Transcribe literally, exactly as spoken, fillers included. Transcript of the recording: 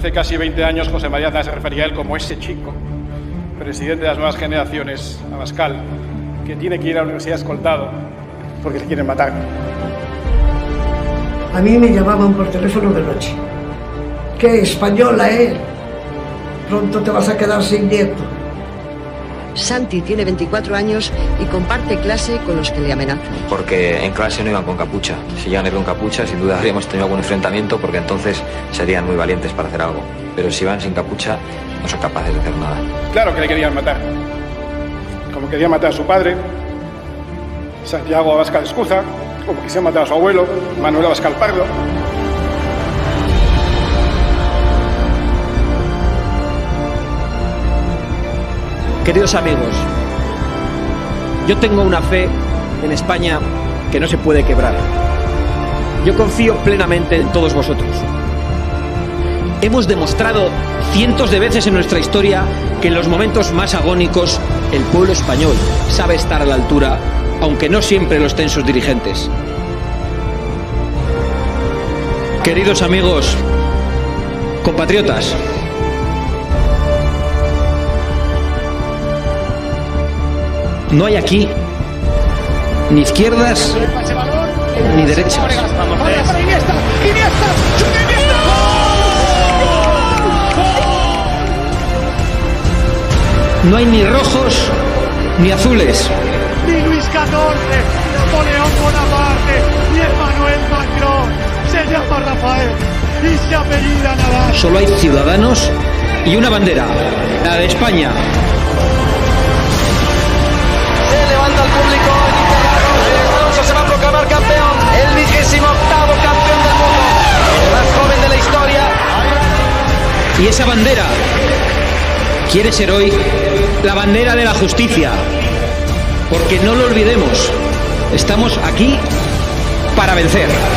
Hace casi veinte años José María Aznar se refería a él como ese chico, presidente de las nuevas generaciones, Abascal, que tiene que ir a la universidad escoltado porque le quieren matar. A mí me llamaban por teléfono de noche. ¿Qué española es? Pronto te vas a quedar sin nieto. Santi tiene veinticuatro años y comparte clase con los que le amenazan. Porque en clase no iban con capucha. Si llegan a ir con capucha, sin duda habríamos tenido algún enfrentamiento porque entonces serían muy valientes para hacer algo. Pero si van sin capucha, no son capaces de hacer nada. Claro que le querían matar. Como querían matar a su padre, Santiago Abascal Escuza, como quisieron matar a su abuelo, Manuel Abascal Pardo. Queridos amigos, yo tengo una fe en España que no se puede quebrar. Yo confío plenamente en todos vosotros. Hemos demostrado cientos de veces en nuestra historia que en los momentos más agónicos el pueblo español sabe estar a la altura, aunque no siempre lo estén sus dirigentes. Queridos amigos, compatriotas, no hay aquí ni izquierdas ni derechas. No hay ni rojos ni azules. Ni Luis catorce, Napoleón Bonaparte, ni Emmanuel Macron. Se llama Rafael y se apellida Nadal. Solo hay ciudadanos y una bandera, la de España. Se levanta el público, el Alonso se va a proclamar campeón, el vigésimo octavo campeón del mundo, el más joven de la historia. Y esa bandera quiere ser hoy la bandera de la justicia, porque no lo olvidemos, estamos aquí para vencer.